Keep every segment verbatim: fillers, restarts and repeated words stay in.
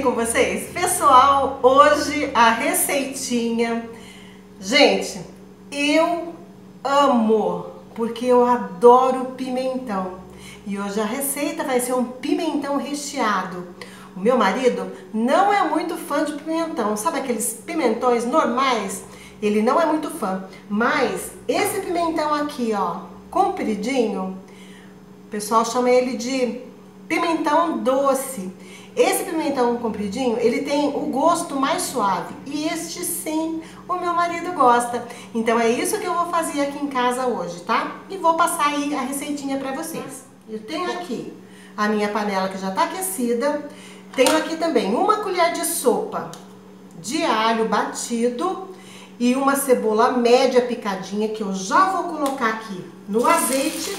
com vocês? Pessoal, hoje a receitinha... Gente, eu amo, porque eu adoro pimentão. E hoje a receita vai ser um pimentão recheado. O meu marido não é muito fã de pimentão. Sabe aqueles pimentões normais? Ele não é muito fã. Mas esse pimentão aqui, ó, compridinho, o pessoal chama ele de pimentão doce. Esse pimentão compridinho, ele tem o gosto mais suave. E este sim, o meu marido gosta. Então é isso que eu vou fazer aqui em casa hoje, tá? E vou passar aí a receitinha pra vocês. Eu tenho aqui a minha panela que já tá aquecida. Tenho aqui também uma colher de sopa de alho batido e uma cebola média picadinha que eu já vou colocar aqui no azeite.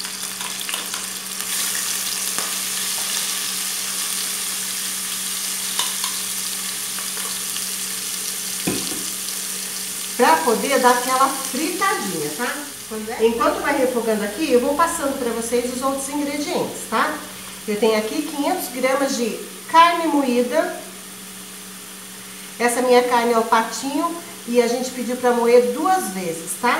Pra poder dar aquela fritadinha, tá? Enquanto vai refogando aqui, eu vou passando pra vocês os outros ingredientes, tá? Eu tenho aqui quinhentos gramas de carne moída. Essa minha carne é o patinho e a gente pediu pra moer duas vezes, tá?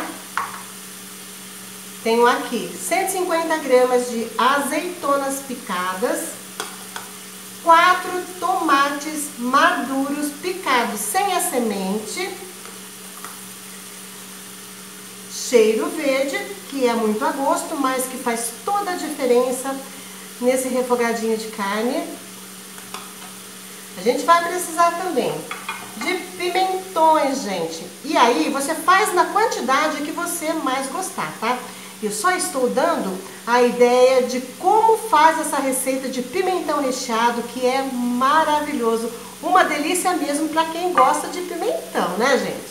Tenho aqui cento e cinquenta gramas de azeitonas picadas. Quatro tomates maduros picados sem a semente. Cheiro verde, que é muito a gosto, mas que faz toda a diferença nesse refogadinho de carne. A gente vai precisar também de pimentões, gente. E aí, você faz na quantidade que você mais gostar, tá? Eu só estou dando a ideia de como faz essa receita de pimentão recheado, que é maravilhoso. Uma delícia mesmo para quem gosta de pimentão, né, gente?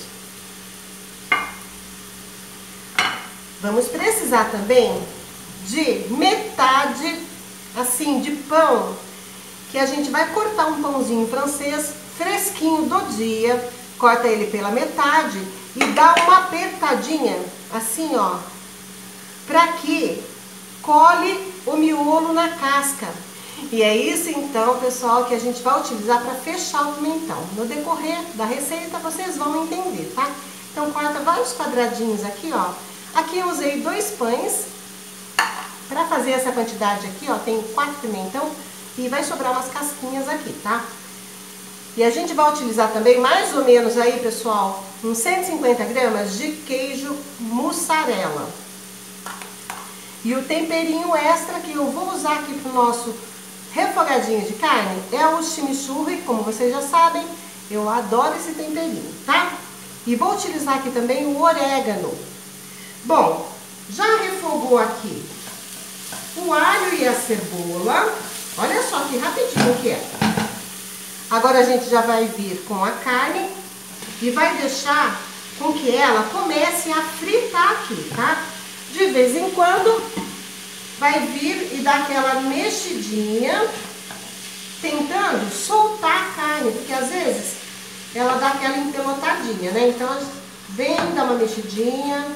Vamos precisar também de metade, assim, de pão, que a gente vai cortar um pãozinho francês fresquinho do dia, corta ele pela metade e dá uma apertadinha, assim, ó, pra que cole o miolo na casca. E é isso, então, pessoal, que a gente vai utilizar para fechar o pimentão. No decorrer da receita, vocês vão entender, tá? Então, corta vários quadradinhos aqui, ó. Aqui eu usei dois pães para fazer essa quantidade aqui, ó, tem quatro pimentão e vai sobrar umas casquinhas aqui, tá? E a gente vai utilizar também mais ou menos aí, pessoal, uns cento e cinquenta gramas de queijo mussarela. E o temperinho extra que eu vou usar aqui pro nosso refogadinho de carne é o chimichurri, como vocês já sabem, eu adoro esse temperinho, tá? E vou utilizar aqui também o orégano. Bom, já refogou aqui o alho e a cebola. Olha só que rapidinho que é. Agora a gente já vai vir com a carne e vai deixar com que ela comece a fritar aqui, tá? De vez em quando vai vir e dar aquela mexidinha, tentando soltar a carne, porque às vezes ela dá aquela empelotadinha, né? Então vem dar uma mexidinha.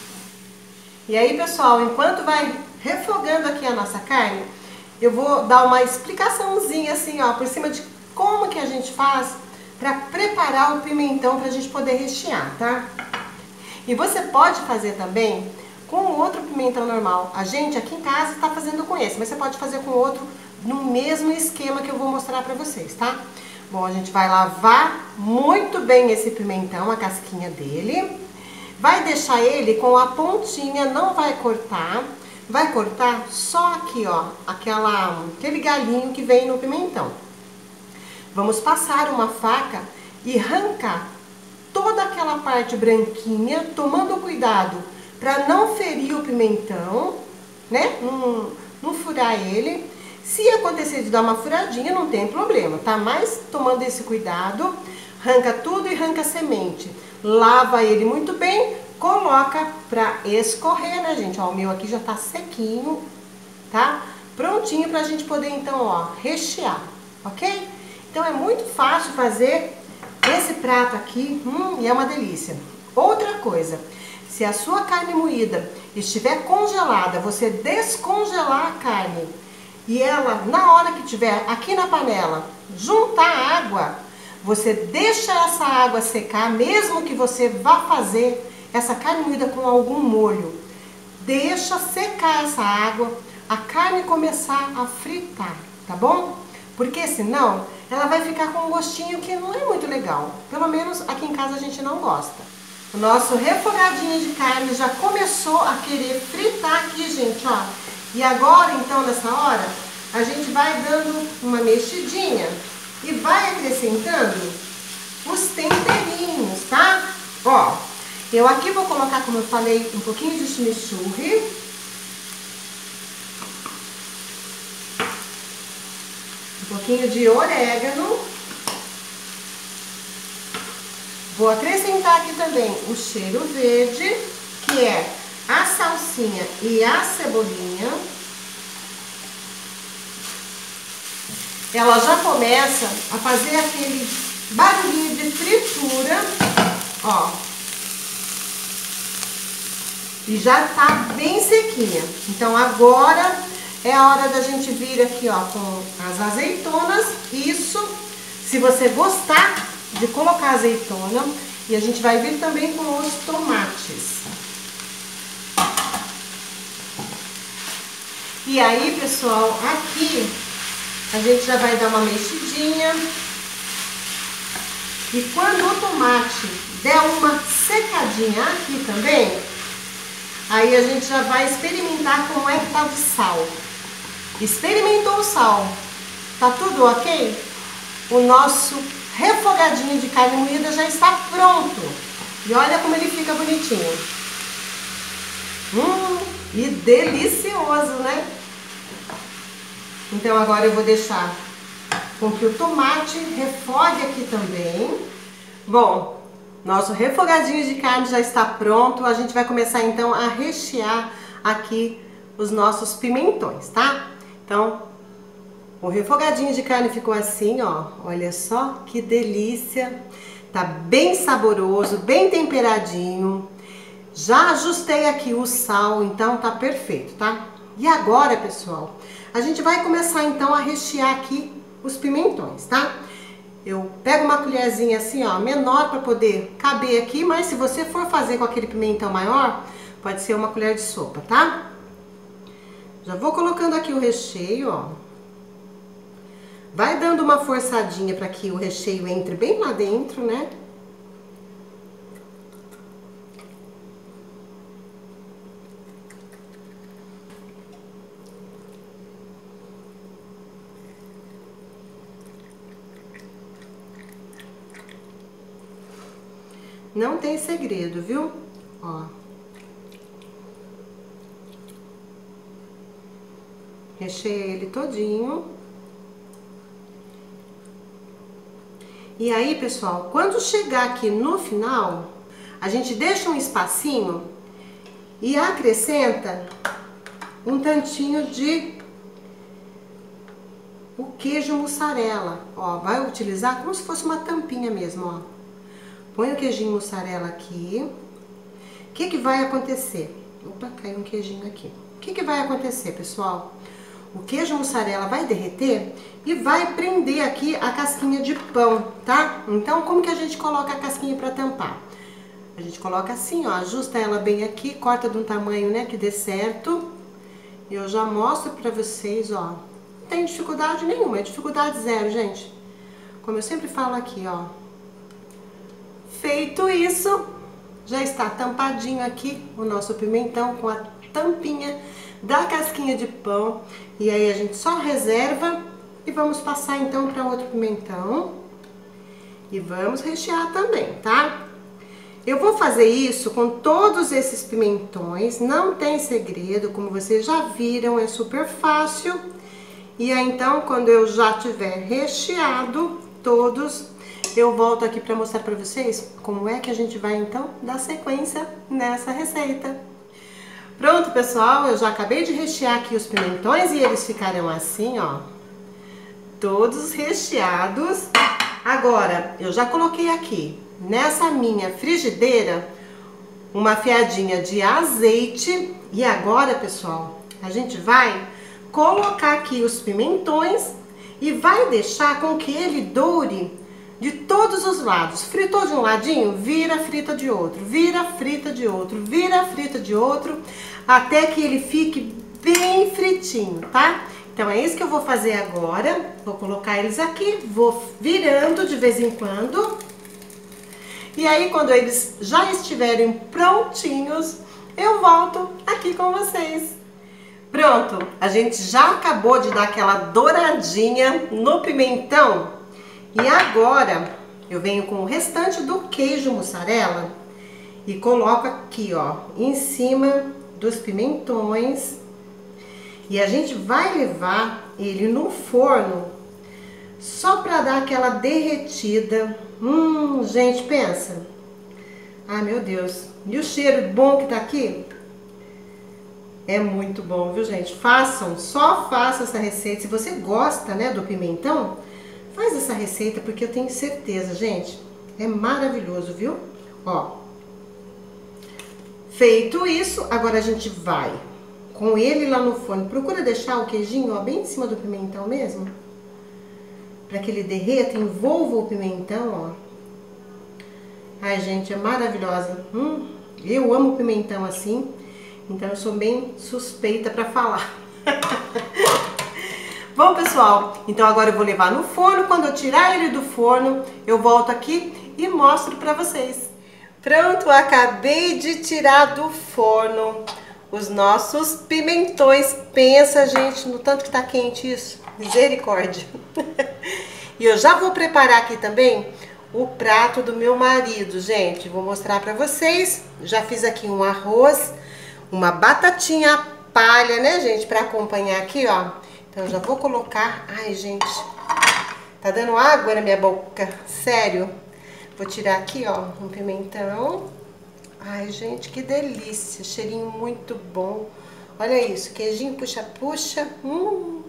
E aí, pessoal, enquanto vai refogando aqui a nossa carne, eu vou dar uma explicaçãozinha assim, ó, por cima de como que a gente faz para preparar o pimentão pra gente poder rechear, tá? E você pode fazer também com outro pimentão normal. A gente aqui em casa tá fazendo com esse, mas você pode fazer com outro no mesmo esquema que eu vou mostrar pra vocês, tá? Bom, a gente vai lavar muito bem esse pimentão, a casquinha dele. Vai deixar ele com a pontinha, não vai cortar. Vai cortar só aqui, ó, aquela, aquele galinho que vem no pimentão. Vamos passar uma faca e arrancar toda aquela parte branquinha, tomando cuidado para não ferir o pimentão, né? Não, não furar ele. Se acontecer de dar uma furadinha, não tem problema, tá? Mas tomando esse cuidado, arranca tudo e arranca a semente. Lava ele muito bem, coloca pra escorrer, né, gente? Ó, o meu aqui já tá sequinho, tá? Prontinho pra gente poder, então, ó, rechear, ok? Então é muito fácil fazer esse prato aqui, hum, e é uma delícia. Outra coisa, se a sua carne moída estiver congelada, você descongelar a carne e ela, na hora que tiver aqui na panela, juntar água, você deixa essa água secar, mesmo que você vá fazer essa carne moída com algum molho. Deixa secar essa água, a carne começar a fritar, tá bom? Porque senão ela vai ficar com um gostinho que não é muito legal. Pelo menos aqui em casa a gente não gosta. O nosso refogadinho de carne já começou a querer fritar aqui, gente, ó. E agora, então, nessa hora, a gente vai dando uma mexidinha e vai acrescentando os temperinhos, tá? Ó, eu aqui vou colocar, como eu falei, um pouquinho de chimichurri. Um pouquinho de orégano. Vou acrescentar aqui também o cheiro verde, que é a salsinha e a cebolinha. Ela já começa a fazer aquele barulhinho de fritura, ó. E já tá bem sequinha. Então agora é a hora da gente vir aqui, ó, com as azeitonas. Isso, se você gostar de colocar azeitona, e a gente vai vir também com os tomates. E aí, pessoal, aqui a gente já vai dar uma mexidinha. E quando o tomate der uma secadinha aqui também, aí a gente já vai experimentar como é que tá de sal. Experimentou o sal, tá tudo ok? O nosso refogadinho de carne moída já está pronto. E olha como ele fica bonitinho. Hum, e delicioso, né? Então agora eu vou deixar com que o tomate refogue aqui também. Bom, nosso refogadinho de carne já está pronto. A gente vai começar então a rechear aqui os nossos pimentões, tá? Então, o refogadinho de carne ficou assim, ó. Olha só que delícia. Tá bem saboroso, bem temperadinho. Já ajustei aqui o sal, então tá perfeito, tá? E agora, pessoal, a gente vai começar então a rechear aqui os pimentões, tá? Eu pego uma colherzinha assim, ó, menor para poder caber aqui, mas se você for fazer com aquele pimentão maior, pode ser uma colher de sopa, tá? Já vou colocando aqui o recheio, ó. Vai dando uma forçadinha para que o recheio entre bem lá dentro, né? Não tem segredo, viu? Ó. Recheei ele todinho. E aí, pessoal, quando chegar aqui no final, a gente deixa um espacinho e acrescenta um tantinho de o queijo mussarela. Ó, vai utilizar como se fosse uma tampinha mesmo, ó. Põe o queijinho mussarela aqui. O que que vai acontecer? Opa, caiu um queijinho aqui. O que que vai acontecer, pessoal? O queijo mussarela vai derreter e vai prender aqui a casquinha de pão, tá? Então, como que a gente coloca a casquinha para tampar? A gente coloca assim, ó, ajusta ela bem aqui, corta de um tamanho, né, que dê certo. E eu já mostro pra vocês, ó. Não tem dificuldade nenhuma, é dificuldade zero, gente. Como eu sempre falo aqui, ó. Feito isso, já está tampadinho aqui o nosso pimentão com a tampinha da casquinha de pão. E aí a gente só reserva e vamos passar então para outro pimentão. E vamos rechear também, tá? Eu vou fazer isso com todos esses pimentões, não tem segredo, como vocês já viram, é super fácil. E aí então, quando eu já tiver recheado todos, eu volto aqui para mostrar para vocês como é que a gente vai então dar sequência nessa receita. Pronto, pessoal, eu já acabei de rechear aqui os pimentões e eles ficaram assim, ó, todos recheados. Agora, eu já coloquei aqui nessa minha frigideira uma fiadinha de azeite. E agora, pessoal, a gente vai colocar aqui os pimentões e vai deixar com que ele doure de todos os lados. Fritou de um ladinho, vira frita de outro, vira frita de outro, vira frita de outro, até que ele fique bem fritinho, tá? Então é isso que eu vou fazer agora. Vou colocar eles aqui, vou virando de vez em quando. E aí quando eles já estiverem prontinhos, eu volto aqui com vocês. Pronto, a gente já acabou de dar aquela douradinha no pimentão. E agora eu venho com o restante do queijo mussarela e coloco aqui, ó, em cima dos pimentões. E a gente vai levar ele no forno só pra dar aquela derretida. Hum, gente, pensa. Ai, meu Deus. E o cheiro bom que tá aqui? É muito bom, viu, gente? Façam, só façam essa receita. Se você gosta, né, do pimentão, faz essa receita, porque eu tenho certeza, gente, é maravilhoso, viu? Ó, feito isso, agora a gente vai com ele lá no forno. Procura deixar o queijinho, ó, bem em cima do pimentão mesmo, para que ele derreta, envolva o pimentão, ó. Ai, gente, é maravilhosa. Hum, eu amo pimentão assim. Então eu sou bem suspeita para falar. Bom, pessoal, então agora eu vou levar no forno. Quando eu tirar ele do forno, eu volto aqui e mostro para vocês. Pronto, acabei de tirar do forno os nossos pimentões. Pensa, gente, no tanto que tá quente isso. Misericórdia. E eu já vou preparar aqui também o prato do meu marido, gente. Vou mostrar para vocês. Já fiz aqui um arroz, uma batatinha palha, né, gente, para acompanhar aqui, ó. Então eu já vou colocar. Ai, gente, tá dando água na minha boca, sério. Vou tirar aqui, ó, um pimentão. Ai, gente, que delícia, cheirinho muito bom. Olha isso, queijinho puxa-puxa. Hum.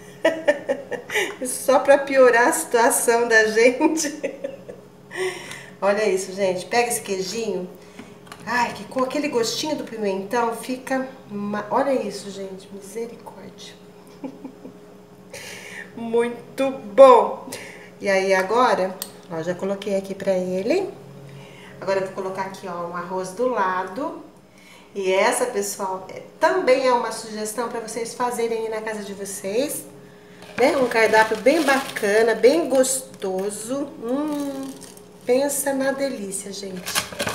Só para piorar a situação da gente. Olha isso, gente, pega esse queijinho. Ai, que com aquele gostinho do pimentão fica... Ma... Olha isso, gente, misericórdia. Muito bom. E aí agora, ó, já coloquei aqui pra ele. Agora eu vou colocar aqui, ó, um arroz do lado. E essa, pessoal, é, também é uma sugestão pra vocês fazerem aí na casa de vocês, né? Um cardápio bem bacana, bem gostoso. Hum, pensa na delícia, gente.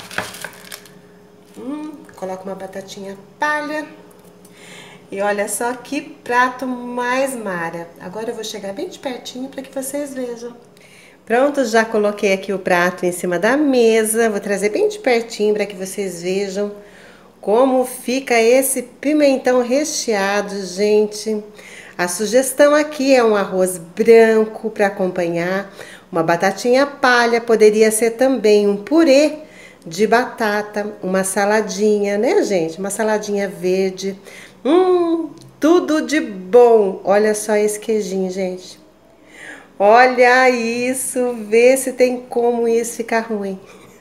Hum, coloco uma batatinha palha. E olha só que prato mais mara. Agora eu vou chegar bem de pertinho para que vocês vejam. Pronto, já coloquei aqui o prato em cima da mesa. Vou trazer bem de pertinho para que vocês vejam como fica esse pimentão recheado, gente. A sugestão aqui é um arroz branco para acompanhar, uma batatinha palha, poderia ser também um purê de batata, uma saladinha, né, gente? Uma saladinha verde. Hum, tudo de bom. Olha só esse queijinho, gente. Olha isso, vê se tem como isso ficar ruim.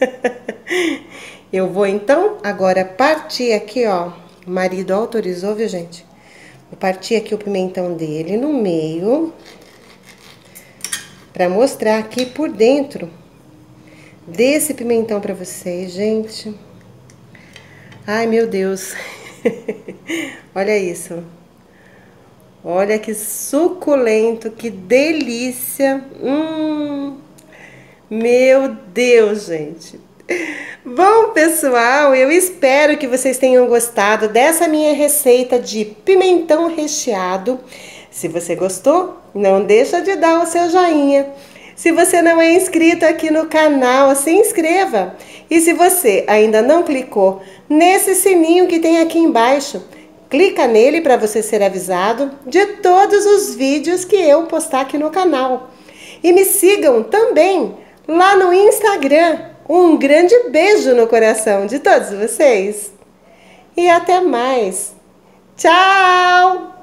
Eu vou, então, agora partir aqui, ó. O marido autorizou, viu, gente? Vou partir aqui o pimentão dele no meio, pra mostrar aqui por dentro desse pimentão pra vocês, gente. Ai, meu Deus. Olha isso. Olha que suculento, que delícia. Hum, meu Deus, gente. Bom, pessoal, eu espero que vocês tenham gostado dessa minha receita de pimentão recheado. Se você gostou, não deixa de dar o seu joinha. Se você não é inscrito aqui no canal, se inscreva. E se você ainda não clicou nesse sininho que tem aqui embaixo, clica nele para você ser avisado de todos os vídeos que eu postar aqui no canal. E me sigam também lá no Instagram. Um grande beijo no coração de todos vocês. E até mais. Tchau!